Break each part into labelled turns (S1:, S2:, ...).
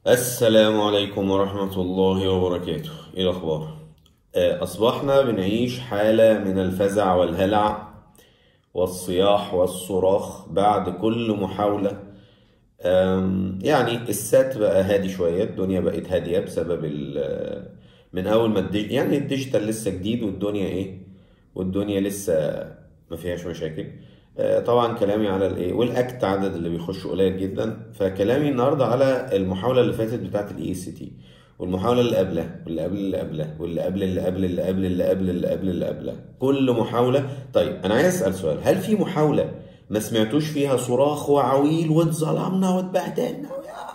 S1: السلام عليكم ورحمة الله وبركاته. ايه الأخبار؟ أصبحنا بنعيش حالة من الفزع والهلع والصياح والصراخ بعد كل محاولة. يعني السات بقى هادي شوية، الدنيا بقت هادية بسبب من أول ما يعني الديجيتال لسه جديد، والدنيا والدنيا لسه ما فيهاش مشاكل. طبعا كلامي على الايه والاكت، عدد اللي بيخشوا قليل جدا، فكلامي النهارده على المحاولة اللي فاتت بتاعة الاي سي تي، والمحاولة اللي قبلها واللي قبل اللي قبلها واللي قبل اللي قبل اللي قبل اللي قبل اللي قبل اللي قبلها، كل محاولة. طيب أنا عايز أسأل سؤال: هل في محاولة ما سمعتوش فيها صراخ وعويل واتظلمنا واتبهدلنا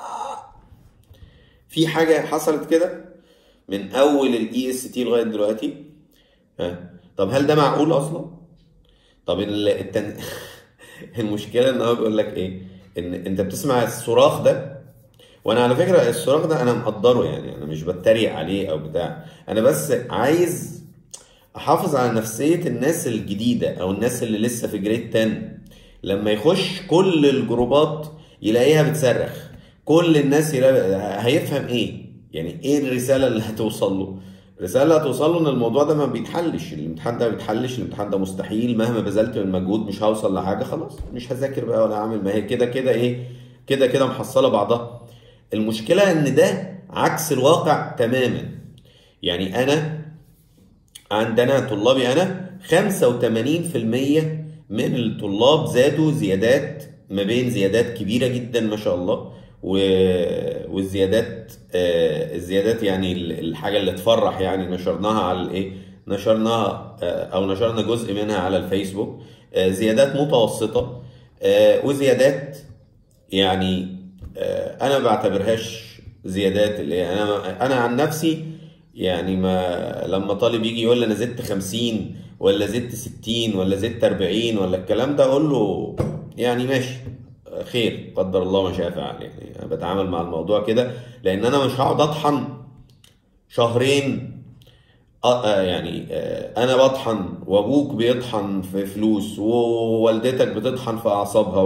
S1: في حاجة حصلت كده من أول الاي اس تي لغاية دلوقتي؟ ها؟ طب هل ده معقول أصلا؟ طب المشكلة إن هو بيقول لك إيه؟ إن أنت بتسمع الصراخ ده، وانا على فكره الصراخ ده انا مقدره، يعني انا مش بتريق عليه او بتاع، انا بس عايز احافظ على نفسيه الناس الجديده او الناس اللي لسه في جريد 10. لما يخش كل الجروبات يلاقيها بتصرخ، كل الناس هيفهم ايه؟ يعني ايه الرساله اللي هتوصل له؟ الرساله اللي هتوصل له ان الموضوع ده ما بيتحلش، الامتحان ده ما بيتحلش، الامتحان ده مستحيل، مهما بذلت من مجهود مش هوصل لحاجه، خلاص مش هذاكر بقى ولا اعمل، ما هي كده كده كده كده محصله بعضها. المشكلة ان ده عكس الواقع تماما. يعني عندنا طلابي انا 85% من الطلاب زادوا زيادات، ما بين زيادات كبيرة جدا ما شاء الله، والزيادات الزيادات يعني الحاجة اللي تفرح، يعني نشرناها على الايه، نشرناها او نشرنا جزء منها على الفيسبوك. زيادات متوسطة، وزيادات يعني انا ما بعتبرهاش زيادات، اللي هي انا عن نفسي، يعني ما لما طالب يجي يقول لي انا زدت 50 ولا زدت 60 ولا زدت 40 ولا الكلام ده، اقول له يعني ماشي، خير، قدر الله ما شاء فعل. يعني انا بتعامل مع الموضوع كده، لان انا مش هقعد اطحن شهرين. يعني انا بطحن وابوك بيطحن في فلوس ووالدتك بتطحن في اعصابها،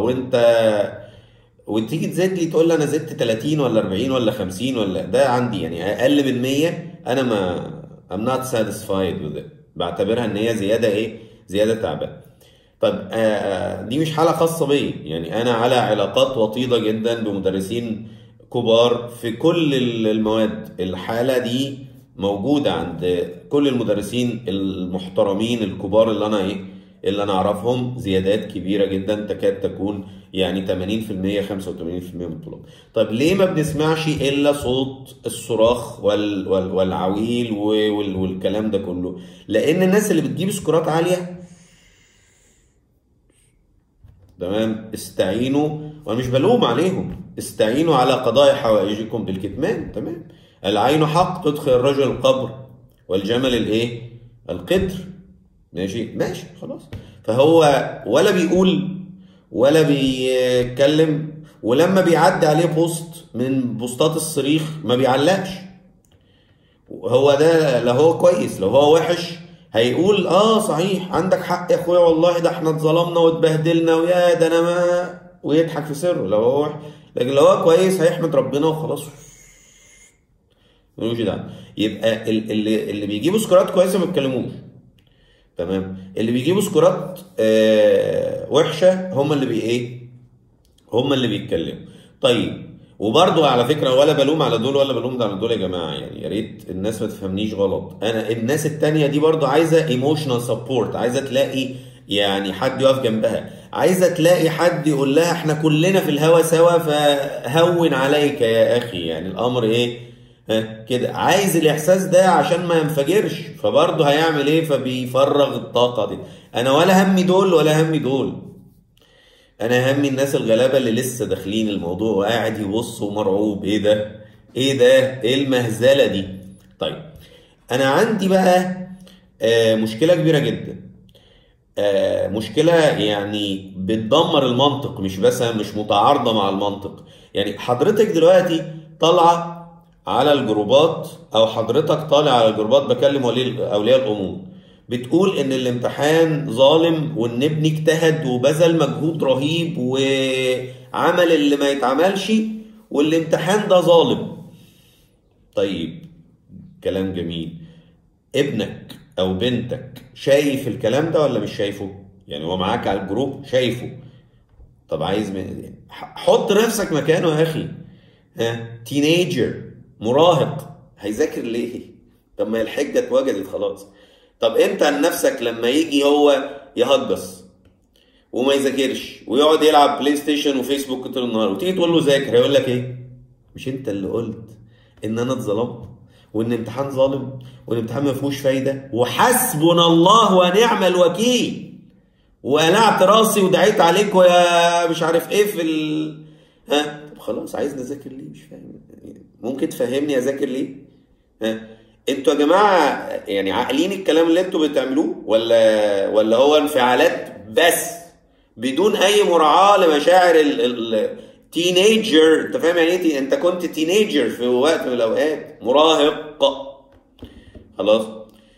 S1: وتيجي تزيد لي تقول لي انا زدت 30 ولا 40 ولا 50 ولا ده عندي يعني اقل من 100، انا ما I'm not satisfied with it، بعتبرها ان هي زياده زياده تعبان. طب دي مش حاله خاصه بيا، يعني انا على علاقات وطيده جدا بمدرسين كبار في كل المواد. الحاله دي موجوده عند كل المدرسين المحترمين الكبار اللي انا اعرفهم، زيادات كبيره جدا تكاد تكون يعني 80% 85% من الطلاب. طب ليه ما بنسمعش الا صوت الصراخ والعويل والكلام ده كله؟ لان الناس اللي بتجيب سكورات عاليه، تمام، استعينوا، وانا مش بلوم عليهم، استعينوا على قضاء حوائجكم بالكتمان، تمام. العين حق تدخل الرجل القبر، والجمل القدر. ماشي ماشي خلاص. فهو ولا بيقول ولا بيتكلم، ولما بيعدي عليه بوست من بوستات الصريخ ما بيعلقش. هو ده، لا هو كويس لو هو وحش هيقول اه صحيح عندك حق يا اخويا، والله ده احنا اتظلمنا واتبهدلنا ويا ده انا ما، ويضحك في سره لو هو وحش. لكن لو هو كويس هيحمد ربنا وخلاص، ملوش دعوه. يبقى اللي بيجيبوا سكورات كويسه ما بيتكلموش، تمام. اللي بيجيبوا سكورات وحشه هم اللي هم اللي بيتكلموا. طيب، وبرضو على فكره ولا بلوم على دول ولا بلوم على دول يا جماعه، يعني يا ريت الناس ما تفهمنيش غلط، انا الناس التانية دي برضو عايزه ايموشنال سبورت، عايزه تلاقي يعني حد يقف جنبها، عايزه تلاقي حد يقول لها احنا كلنا في الهوا سوا، فهون عليك يا اخي، يعني الامر ها كده، عايز الاحساس ده عشان ما ينفجرش، فبرضه هيعمل ايه؟ فبيفرغ الطاقه دي. انا ولا همي دول ولا همي دول، انا همي الناس الغلابه اللي لسه داخلين الموضوع وقاعد يبص ومرعوب، ايه ده، ايه ده، ايه المهزله دي؟ طيب، انا عندي بقى مشكله كبيره جدا، مشكله يعني بتدمر المنطق، مش بس مش متعارضه مع المنطق. يعني حضرتك دلوقتي طالعه على الجروبات، او حضرتك طالع على الجروبات، بكلم اولياء الامور، بتقول ان الامتحان ظالم، وان ابني اجتهد وبذل مجهود رهيب وعمل اللي ما يتعملش، والامتحان ده ظالم. طيب كلام جميل، ابنك او بنتك شايف الكلام ده ولا مش شايفه؟ يعني هو معاك على الجروب شايفه. طب عايز حط نفسك مكانه يا اخي. ها، تينيجر، مراهق، هيذاكر ليه؟ طب ما الحجه اتوجدت خلاص. طب انت عن نفسك لما يجي هو يهجص وما يذاكرش ويقعد يلعب بلاي ستيشن وفيسبوك طول النهار، وتيجي تقول له ذاكر، هيقول لك ايه؟ مش انت اللي قلت ان انا اتظلمت وان الامتحان ظالم والامتحان ما فيهوش فايده وحسبنا الله ونعم الوكيل وقلعت راسي ودعيت عليك ويا مش عارف ايه في ها؟ طب خلاص، عايز نذاكر ليه؟ مش فاهم. ممكن تفهمني اذاكر ليه؟ ها؟ انتوا يا جماعه يعني عاقلين الكلام اللي انتوا بتعملوه ولا هو انفعالات بس بدون اي مراعاه لمشاعر التينيجر؟ انت فاهم يعني ايه؟ انت كنت تينيجر في وقت من الاوقات، مراهق خلاص.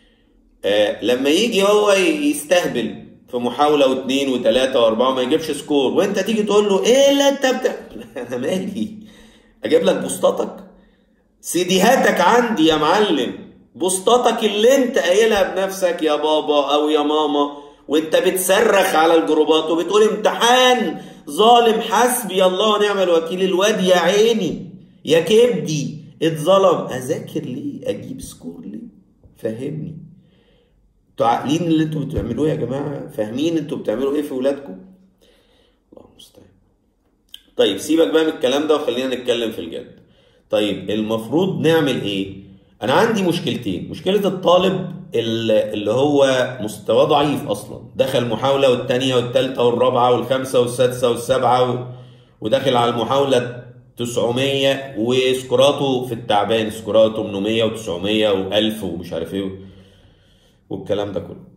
S1: لما يجي هو يستهبل في محاولة واثنين وثلاثة واربعة ما يجيبش سكور، وانت تيجي تقول له ايه اللي انت انا مالي؟ اجيب لك بوستاتك؟ سيديهاتك عندي يا معلم، بوستاتك اللي انت قايلها بنفسك يا بابا او يا ماما وانت بتصرخ على الجروبات وبتقول امتحان ظالم، حسبي الله ونعم الوكيل، الواد يا عيني يا كبدي اتظلم. اذاكر ليه؟ اجيب سكور ليه؟ فهمني. انتوا عاقلين اللي انتوا بتعملوه يا جماعه؟ فاهمين انتوا بتعملوا ايه في ولادكم؟ الله المستعان. طيب سيبك بقى من الكلام ده وخلينا نتكلم في الجد. طيب المفروض نعمل ايه؟ انا عندي مشكلتين. مشكله الطالب اللي هو مستواه ضعيف اصلا، دخل محاوله والثانيه والثالثه والرابعه والخامسه والسادسه والسابعه وداخل على المحاوله 900 وسكوراته في التعبان، سكوراته 800 و900 و1000 ومش عارف ايه والكلام ده كله.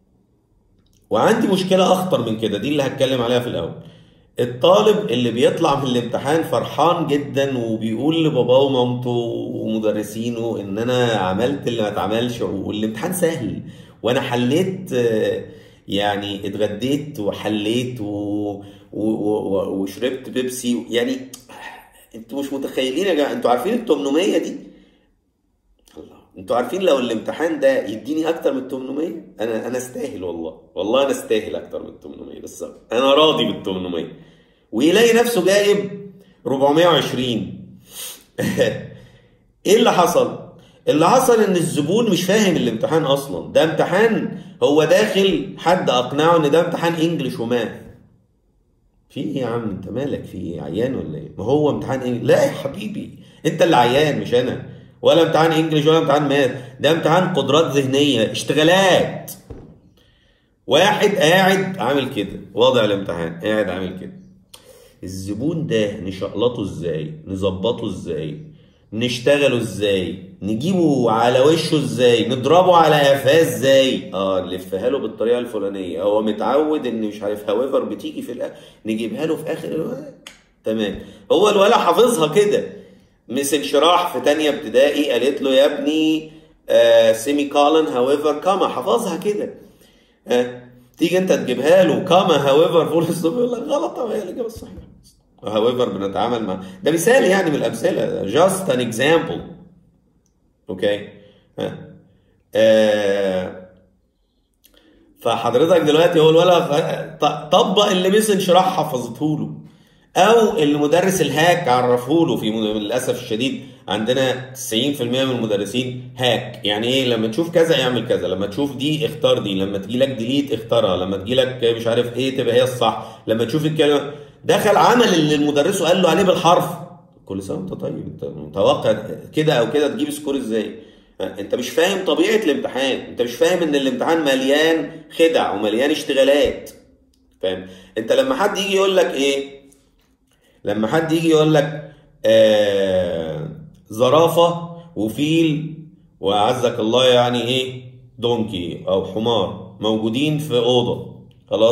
S1: وعندي مشكله اخطر من كده، دي اللي هتكلم عليها في الاول. الطالب اللي بيطلع من الامتحان فرحان جدا وبيقول لباباه ومامته ومدرسينه ان انا عملت اللي ما اتعملش والامتحان سهل وانا حليت، يعني اتغديت وحليت وشربت بيبسي. يعني انتوا مش متخيلين يا جماعه، انتوا عارفين ال 800 دي؟ الله، انتوا عارفين لو الامتحان ده يديني اكتر من 800 انا استاهل، والله انا استاهل اكتر من 800، بس انا راضي بال 800. ويلاقي نفسه جايب 420. ايه اللي حصل؟ اللي حصل ان الزبون مش فاهم الامتحان اصلا. ده امتحان هو داخل حد اقنعه ان ده امتحان انجليش وماث. في ايه يا عم؟ انت مالك؟ في ايه؟ عيان ولا ايه؟ ما هو امتحان انجليش. لا يا حبيبي، انت اللي عيان مش انا. ولا امتحان انجليش ولا امتحان ماث، ده امتحان قدرات ذهنيه، اشتغالات. واحد قاعد عامل كده، واضع الامتحان قاعد عامل كده. الزبون ده نشقلطه ازاي؟ نظبطه ازاي؟ نشتغله ازاي؟ نجيبه على وشه ازاي؟ نضربه على قفاه ازاي؟ نلفها له بالطريقه الفلانيه. هو متعود ان مش عارف هاويفر بتيجي في الاخر، نجيبها له في اخر الوقت. تمام. هو الولا حافظها كده. مس انشراح في تانية ابتدائي قالت له يا ابني سيمي كولن هاويفر كاما، حافظها كده. تيجي انت تجيبها له كاما هاويفر فول ستوب، يقول لك غلط. هي الاجابه الصحيحه. هاويفر بنتعامل مع ده مثال يعني من الامثله، جاست ان اكزامبل. اوكي. فحضرتك دلوقتي هو الولد طبق اللي مس انشراح حفظته له، او اللي مدرس الهاك عرفه له. للاسف الشديد عندنا 90% من المدرسين هاك. يعني ايه؟ لما تشوف كذا اعمل كذا، لما تشوف دي اختار دي، لما تجي لك ديليت اختارها، لما تجي لك مش عارف ايه تبقى هي الصح، لما تشوف الكلمه. دخل عمل اللي المدرس قال له عليه بالحرف. كل سنه وانت طيب، انت متوقع كده او كده تجيب سكور ازاي؟ انت مش فاهم طبيعه الامتحان، انت مش فاهم ان الامتحان مليان خدع ومليان اشتغالات. فاهم؟ انت لما حد يجي يقول لك ايه، لما حد يجي يقول لك زرافة وفيل وعزك الله يعني ايه دونكي او حمار موجودين في اوضة، خلاص،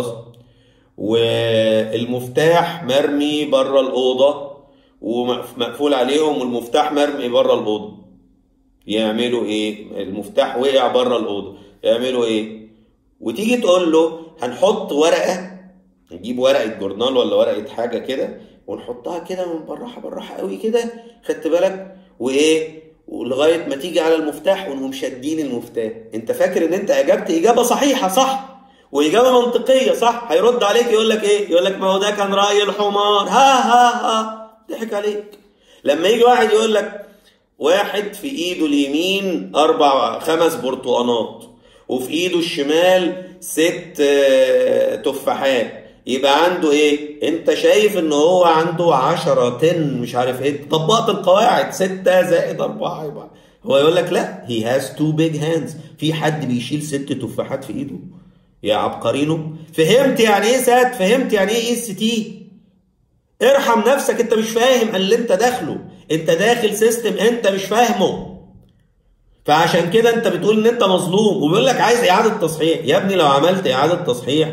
S1: والمفتاح مرمي بره الاوضة ومقفول عليهم والمفتاح مرمي بره الاوضة، يعملوا ايه؟ المفتاح وقع بره الاوضة، يعملوا ايه؟ وتيجي تقول له هنحط ورقة، نجيب ورقة جورنال ولا ورقة حاجة كده ونحطها كده من بالراحه بالراحه قوي كده، خدت بالك؟ وايه، ولغايه ما تيجي على المفتاح ونقوم شادين المفتاح. انت فاكر ان انت اجبت اجابه صحيحه صح واجابه منطقيه صح، هيرد عليك يقول لك ايه؟ يقول لك ما هو ده كان راي الحمار، ها ها ها، ضحك عليك. لما يجي واحد يقول لك واحد في ايده اليمين 5 برتقانات وفي ايده الشمال 6 تفاحات، يبقى عنده ايه؟ انت شايف ان هو عنده 10 10 مش عارف ايه، طبقت القواعد 6 زائد 4 يبقى هو يقول لك لا he has 2 big hands. في حد بيشيل 6 تفاحات في ايده يا عبقرينو؟ فهمت يعني ايه سات؟ فهمت يعني ايه اس تي؟ ارحم نفسك، انت مش فاهم اللي انت داخله، انت داخل سيستم انت مش فاهمه، فعشان كده انت بتقول ان انت مظلوم. وبيقول لك عايز اعاده تصحيح. يا ابني لو عملت اعاده تصحيح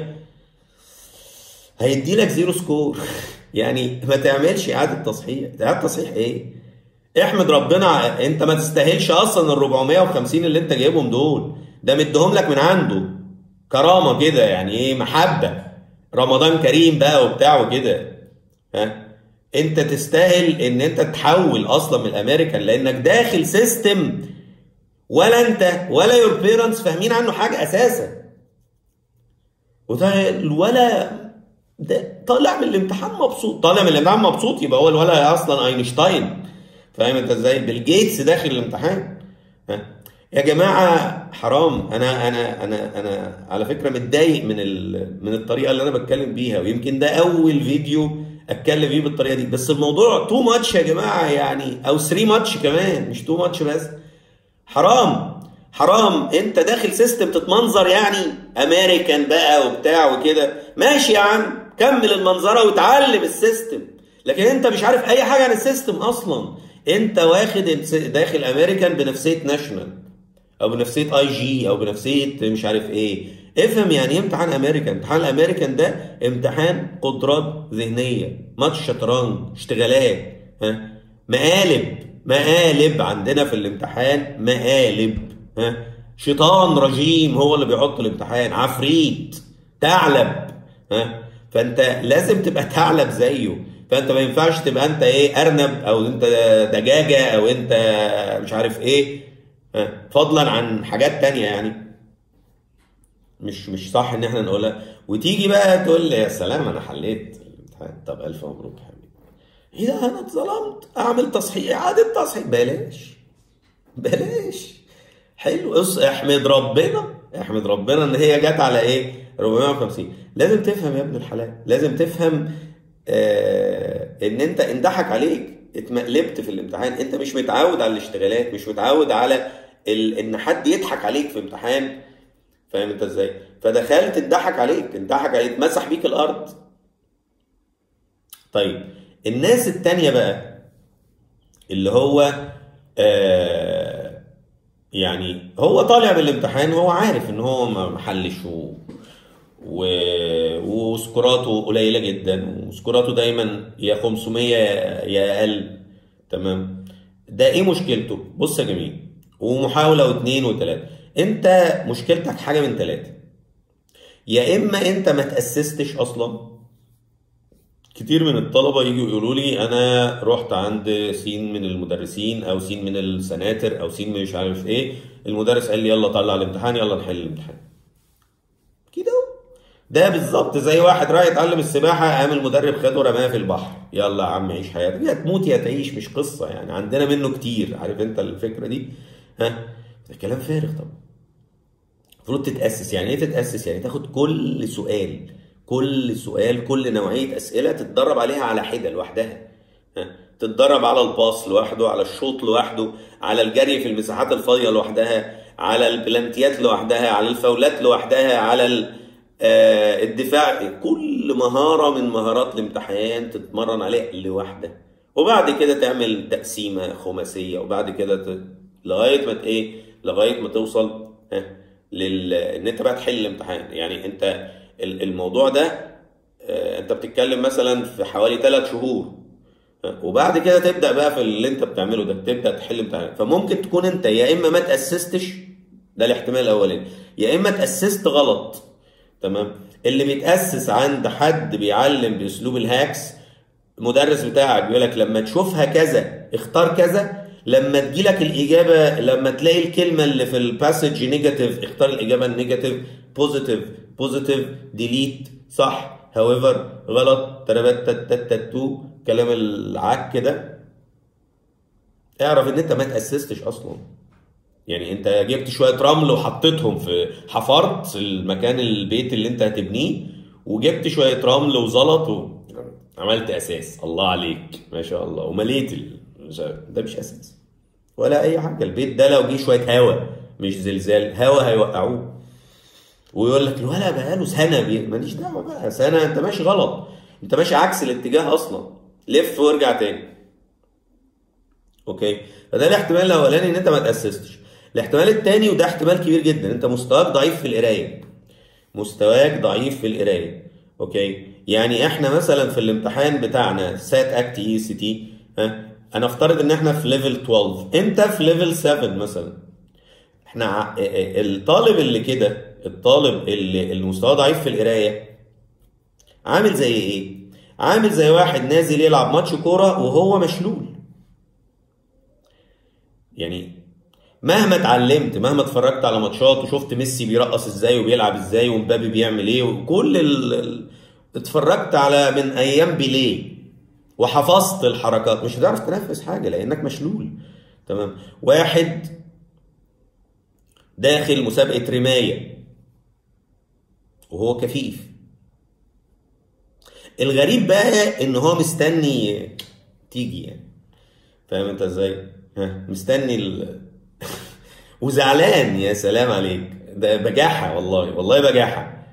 S1: هيدي لك 0 سكور يعني ما تعملش اعاده تصحيح. اعاده تصحيح ايه؟ احمد ربنا، انت ما تستاهلش اصلا ال 450 اللي انت جايبهم دول، ده مديهم لك من عنده كرامه كده، يعني ايه، محبه، رمضان كريم بقى وبتاع وكده. ها، انت تستاهل ان انت تحول اصلا من الامريكان، لانك داخل سيستم ولا انت ولا يور بيرنتس فاهمين عنه حاجه اساسا. وده الولا ده طالع من الامتحان مبسوط، طالع من الامتحان مبسوط، يبقى هو الولا اصلا اينشتاين. فاهم انت ازاي؟ بيل جيتس داخل الامتحان. ها يا جماعه حرام. انا على فكره متضايق من الطريقه اللي انا بتكلم بيها، ويمكن ده اول فيديو اتكلم فيه بالطريقه دي، بس الموضوع تو ماتش يا جماعه يعني، او 3 ماتش كمان، مش تو ماتش بس. حرام حرام، انت داخل سيستم تتمنظر يعني امريكان بقى وبتاع وكده، ماشي يا عم كمل المنظره وتعلم السيستم، لكن انت مش عارف اي حاجه عن السيستم اصلا. انت واخد داخل امريكان بنفسيه ناشونال او بنفسيه اي جي او بنفسيه مش عارف ايه. افهم يعني ايه امتحان امريكان. امتحان الامريكان ده امتحان قدرات ذهنيه، ماتش شطرنج، اشتغالات، ها، مقالب عندنا في الامتحان، مقالب، ها، شيطان رجيم هو اللي بيحط الامتحان، عفريت، ثعلب، ها، فانت لازم تبقى ثعلب زيه. فانت ما ينفعش تبقى انت ايه، ارنب، او انت دجاجه، او انت مش عارف ايه، ها، فضلا عن حاجات تانية يعني مش صح ان احنا نقولها. وتيجي بقى تقول لي يا سلام انا حليت الامتحان، طب الف مبروك يا حبيبي. ايه ده، انا اتظلمت، اعمل تصحيح، اعاده تصحيح، بلاش بلاش. حلو، احمد ربنا، احمد ربنا ان هي جت على ايه 450. لازم تفهم يا ابن الحلال، لازم تفهم ان انت اندحك عليك، اتمقلبت في الامتحان، انت مش متعود على الاشتغالات، مش متعود على ان حد يضحك عليك في امتحان. فاهم انت ازاي؟ فدخلت اتضحك عليك، اتضحك عليك، مسح بيك الارض. طيب الناس التانية بقى اللي هو يعني هو طالع بالامتحان هو عارف ان هو ما حلش و... وسكوراته قليله جدا، وسكوراته دايما يا 500 يا اقل. تمام، ده ايه مشكلته؟ بص يا جميل، ومحاوله واثنين وثلاثه، انت مشكلتك حاجه من ثلاثه. يا اما انت ما تاسستش اصلا. كتير من الطلبه يجوا يقولوا لي انا رحت عند سين من المدرسين او سين من السناتر او سين من مش عارف ايه، المدرس قال لي يلا طلع الامتحان، يلا نحل الامتحان كده. ده بالظبط زي واحد رايح يتعلم السباحه، قام المدرب خده ورماه في البحر، يلا يا عم عيش حياتك، يا تموت يا تعيش، مش قصه يعني، عندنا منه كتير، عارف انت الفكره دي؟ ها، ده كلام فارغ طبعا. المفروض تتاسس. يعني ايه تتاسس؟ يعني تاخد كل سؤال، كل نوعيه اسئله تتدرب عليها على حده لوحدها. ها، تتدرب على الباص لوحده، على الشوط لوحده، على الجري في المساحات الفاضيه لوحدها، على البلانتيات لوحدها، على الفاولات لوحدها، على الدفاع. كل مهاره من مهارات الامتحان تتمرن عليها لوحدها، وبعد كده تعمل تقسيمه خماسيه، وبعد كده لغايه ما ايه، لغايه ما توصل ان انت بقى تحل الامتحان. يعني انت الموضوع ده انت بتتكلم مثلا في حوالي 3 شهور، وبعد كده تبدا بقى في اللي انت بتعمله ده تبدا تحل امتحان. فممكن تكون انت يا اما ما تاسستش، ده الاحتمال الاولاني، يا اما تاسست غلط. تمام، اللي بيتاسس عند حد بيعلم باسلوب الهاكس المدرس بتاعك بيقول لك لما تشوفها كذا اختار كذا، لما تجيلك الاجابه، لما تلاقي الكلمه اللي في الباسج نيجاتيف اختار الاجابه النيجاتيف، بوزيتيف بوزيتيف، ديليت صح، هاويفر غلط، تربت تتتتو، كلام العك كده، اعرف ان انت ما تاسستش اصلا. يعني انت جبت شويه رمل وحطيتهم في، حفرت المكان البيت اللي انت هتبنيه، وجبت شويه رمل وزلط وعملت اساس، الله عليك ما شاء الله، ومليت ده مش اساس ولا اي حاجه. البيت ده لو جه شويه هوا مش زلزال، هوا هيوقعوه. ويقول لك الولد بقاله سنه ماليش دعوه بقى، سنه انت ماشي غلط، انت ماشي عكس الاتجاه اصلا، لف وارجع تاني. اوكي، فده الاحتمال الاولاني ان انت ما تاسستش. الاحتمال الثاني وده احتمال كبير جدا، انت مستواك ضعيف في القرايه، مستواك ضعيف في القرايه. اوكي، يعني احنا مثلا في الامتحان بتاعنا سات اكت اي سي تي، ها، انا افترض ان احنا في ليفل 12، انت في ليفل 7 مثلا. احنا الطالب اللي كده، الطالب اللي مستواه ضعيف في القرايه، عامل زي ايه؟ عامل زي واحد نازل يلعب ماتش كوره وهو مشلول. يعني مهما اتعلمت، مهما اتفرجت على ماتشات وشفت ميسي بيرقص ازاي وبيلعب ازاي ومبابي بيعمل ايه، وكل اتفرجت على من ايام بيليه وحفظت الحركات، مش هتعرف تنفذ حاجه لانك مشلول. تمام. واحد داخل مسابقه رمايه وهو كفيف، الغريب بقى ان هو مستني تيجي، يعني فاهم انت ازاي؟ ها، مستني وزعلان. يا سلام عليك، ده بجاحه، والله والله بجاحه.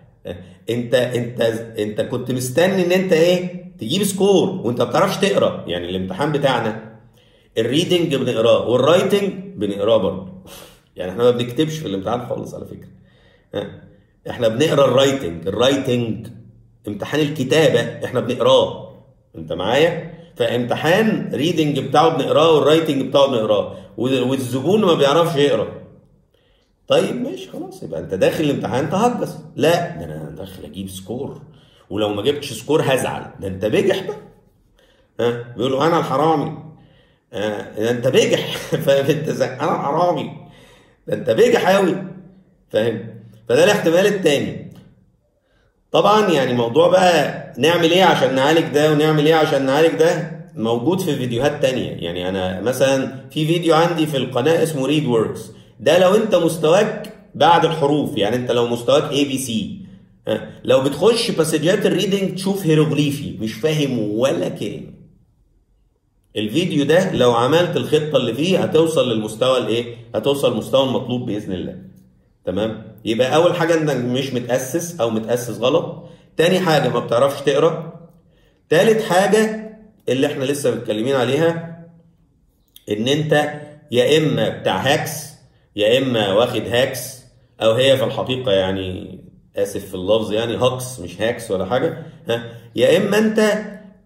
S1: انت كنت مستني ان انت ايه، تجيب سكور وانت ما بتعرفش تقرا. يعني الامتحان بتاعنا الريدنج بنقراه والرايتنج بنقراه برضه. يعني احنا ما بنكتبش في الامتحان خالص على فكره، ها؟ احنا بنقرا الرايتنج امتحان الكتابه احنا بنقراه، انت معايا؟ فامتحان ريدنج بتاعه بنقراه والرايتنج بتاعه بنقراه، والزبون ما بيعرفش يقرا. طيب ماشي خلاص، يبقى انت داخل الامتحان تهجس. لا، ده انا داخل اجيب سكور، ولو ما جبتش سكور هزعل. ده انت بجح بقى، ها، بيقولوا انا الحرامي. ده انت بجح. فاهم انت ازاي؟ انا الحرامي، ده انت بجح قوي، فاهم؟ فده الاحتمال التاني. طبعا يعني موضوع بقى نعمل ايه عشان نعالج ده ونعمل ايه عشان نعالج ده موجود في فيديوهات تانية. يعني انا مثلا في فيديو عندي في القناة اسمه ريد ووردز، ده لو انت مستواك بعد الحروف، يعني انت لو مستواك اي بي سي، لو بتخش باسجات الريدنج تشوف هيروغليفي مش فاهم ولا كلمة، الفيديو ده لو عملت الخطة اللي فيه هتوصل للمستوى الايه، هتوصل للمستوى المطلوب بإذن الله. تمام. يبقى اول حاجة انك مش متأسس او متأسس غلط، تاني حاجة ما بتعرفش تقرا، تالت حاجة اللي احنا لسه متكلمين عليها، ان انت يا اما بتاع هاكس يا اما واخد هاكس، او هي في الحقيقة يعني اسف في اللفظ يعني هاكس مش هاكس ولا حاجة، ها، يا اما انت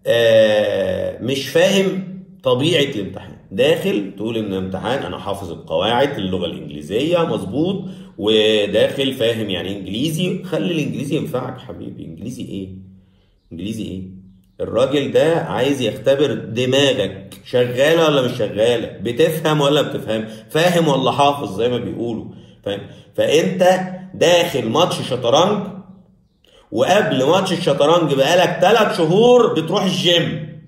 S1: مش فاهم طبيعة الامتحان، داخل تقول ان الامتحان انا حافظ القواعد اللغة الانجليزية مظبوط وداخل فاهم يعني انجليزي. خلي الانجليزي ينفعك حبيبي، انجليزي ايه؟ انجليزي ايه؟ الراجل ده عايز يختبر دماغك شغالة ولا مش شغالة، بتفهم ولا بتفهم، فاهم ولا حافظ زي ما بيقولوا، فاهم؟ فانت داخل ماتش شطرنج، وقبل ماتش الشطرنج بقالك 3 شهور بتروح الجيم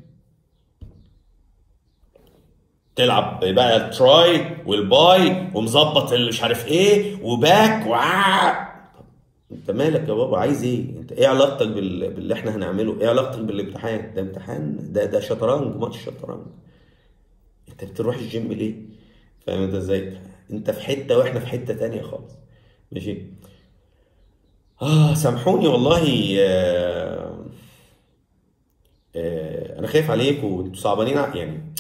S1: تلعب بقى التراي والباي ومظبط اللي مش عارف ايه وباك انت مالك يا بابا؟ عايز ايه؟ انت ايه علاقتك باللي احنا هنعمله؟ ايه علاقتك بالامتحان؟ ده امتحان، ده شطرنج، ماتش شطرنج. انت بتروح الجيم ليه؟ فاهم انت ازاي؟ انت في حته واحنا في حته تانية خالص. ماشي. سامحوني والله. انا خايف عليكم وانتوا صعبانين يعني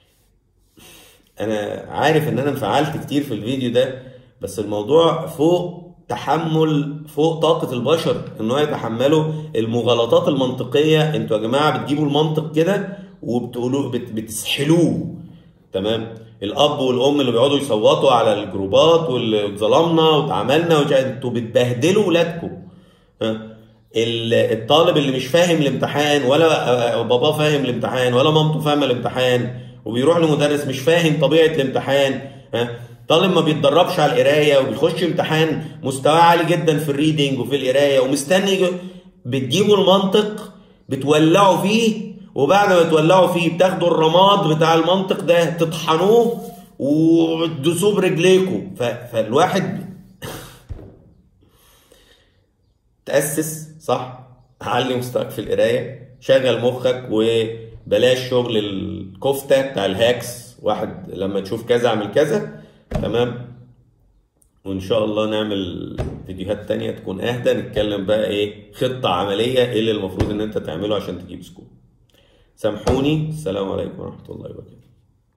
S1: انا عارف ان انا انفعلت كتير في الفيديو ده، بس الموضوع فوق تحمل، فوق طاقة البشر ان هو يتحملوا المغالطات المنطقية. انتوا يا جماعة بتجيبوا المنطق كده وبتقولوا بتسحلوه. تمام. الاب والام اللي بيقعدوا يصوتوا على الجروبات واللي اتظلمنا واتعملنا انتوا بتبهدلوا ولادكم. الطالب اللي مش فاهم الامتحان، ولا باباه فاهم الامتحان ولا مامته فاهمه الامتحان، وبيروح لمدرس مش فاهم طبيعه الامتحان. طالب ما بيتدربش على القرايه وبيخش امتحان مستواه عالي جدا في الريدنج وفي القرايه ومستني، بتجيبوا المنطق بتولعوا فيه، وبعد ما تولعوا فيه بتاخدوا الرماد بتاع المنطق ده تطحنوه وتدوسوه برجليكم. فالواحد تأسس صح، علي مستواك في القرايه، شغل مخك، وبلاش شغل الكفته بتاع الهاكس، واحد لما تشوف كذا اعمل كذا. تمام. وان شاء الله نعمل فيديوهات تانية تكون اهدى، نتكلم بقى ايه خطة عملية، ايه اللي المفروض ان انت تعمله عشان تجيب سكور. سامحوني، السلام عليكم ورحمة الله وبركاته.